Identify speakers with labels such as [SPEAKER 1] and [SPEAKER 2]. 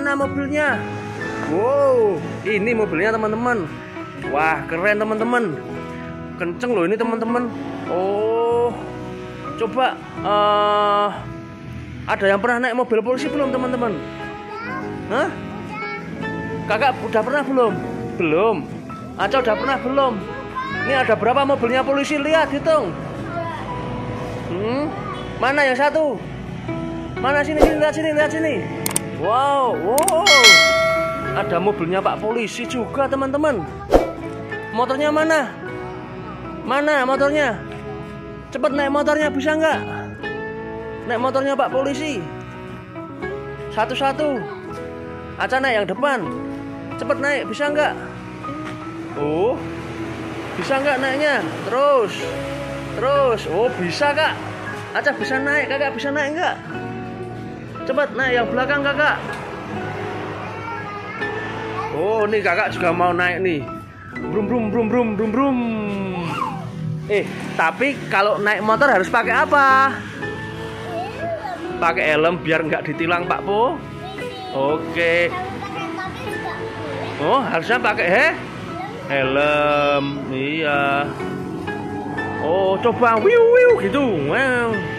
[SPEAKER 1] mana mobilnya? Wow, ini mobilnya teman-teman. Wah, keren teman-teman. Kenceng loh ini teman-teman. Oh, coba ada yang pernah naik mobil polisi belum teman-teman? Hah? Kakak udah pernah belum? Belum. Aca udah pernah belum? Ini ada berapa mobilnya polisi? Lihat, hitung. Mana yang satu? Mana sini lihat sini, lihat sini. Wow, wow. Ada mobilnya Pak Polisi juga teman-teman. Motornya mana? Mana motornya? Cepet naik motornya, bisa nggak? Naik motornya Pak Polisi. Satu-satu. Aca naik yang depan. Cepet naik, bisa nggak? Oh, bisa nggak naiknya? Terus. Oh, bisa kak. Aca bisa naik, kakak bisa naik nggak? Cepet naik yang belakang kakak. Oh, nih kakak juga mau naik nih. Brum brum brum brum brum brum. Tapi kalau naik motor harus pakai apa? Pakai helm biar nggak ditilang Pak Po. Oke. Oh, harusnya pakai helm. Iya. Oh, coba wiu wiu gitu. Wow.